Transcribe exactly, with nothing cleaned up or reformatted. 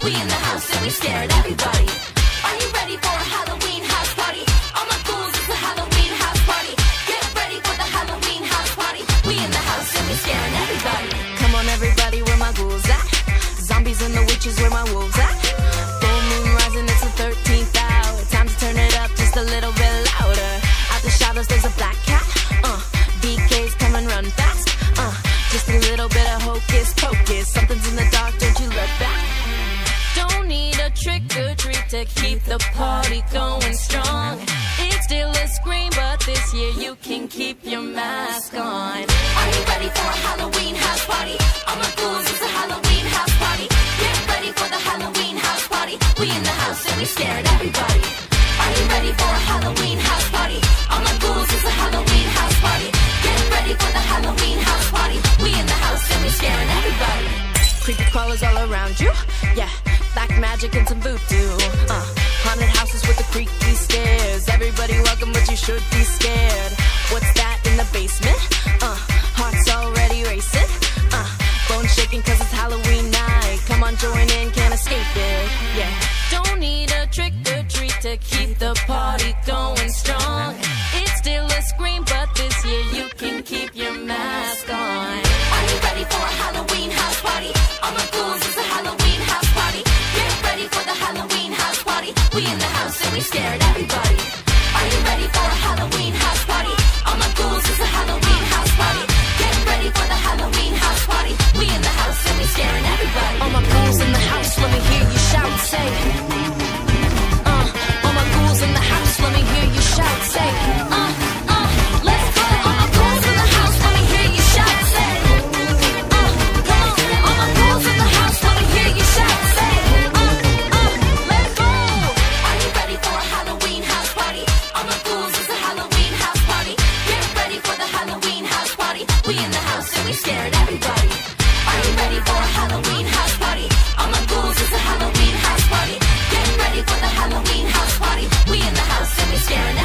We in the house and we stare at everybody. Are you ready for a Halloween house party? All my ghouls, it's a Halloween house party. Get ready for the Halloween house party. We in the house and we scaring everybody. Come on everybody, where my ghouls at? Zombies and the witches, where my wolves at? Full moon rising, it's the thirteenth hour. Time to turn it up just a little bit louder. Out the shadows there's a black cat. Uh, B Ks come and run fast. Uh, just a little bit of hocus pocus. Something's in the dark, don't you look back. Don't need a trick or treat to keep the party going strong. It's still a scream, but this year you can keep your mask on. Are you ready for a Halloween house party? All my ghouls, it's a Halloween house party. Get ready for the Halloween house party. We in the house and we stare at everybody. Are you ready for a Halloween house party? All my ghouls, it's a Halloween house party. Get ready for the Halloween house party. We in the house and we staring at everybody. Creepy crawlers all around you, yeah. Black magic and some voodoo. Uh, haunted houses with the creaky stairs. Everybody welcome, but you should be scared. What's that in the basement? Uh, hearts already racing. Uh, bones shaking cause it's Halloween night. Come on, join in, can't escape it. Yeah. Don't need a trick or treat to keep the party going strong. It's still a scream, but this year you can keep your mask on. Are you ready for a Halloween house party? All my ghouls, it's a Halloween house party. Get ready for the Halloween house party. We in the house and we stare at everybody. Are you ready for a Halloween house party? All my ghouls, it's a Halloween house party. Get ready for the Halloween house party. We in the house and we staring everybody. All my ghouls in the house, let me hear you shout, say. Uh, all my ghouls in the house, let me hear you shout, say. Uh, uh, let's go. All my ghouls in the house, let me hear you shout, say. Uh, come on. All my ghouls in the house, let me hear you shout, say. Uh, uh, let's go. Are you ready for a Halloween house party? All my ghouls, it's a Halloween house party. Get ready for the Halloween house party. We in the house and we stare at everybody. Are you ready for a Halloween house party? All my ghouls, it's a Halloween house party. Get ready for the Halloween house party. We in the house and we staring at